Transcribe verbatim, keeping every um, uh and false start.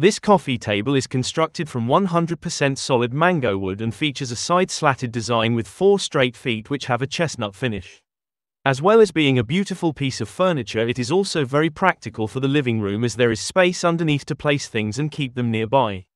This coffee table is constructed from one hundred percent solid mango wood and features a side-slatted design with four straight feet which have a chestnut finish. As well as being a beautiful piece of furniture, it is also very practical for the living room as there is space underneath to place things and keep them nearby.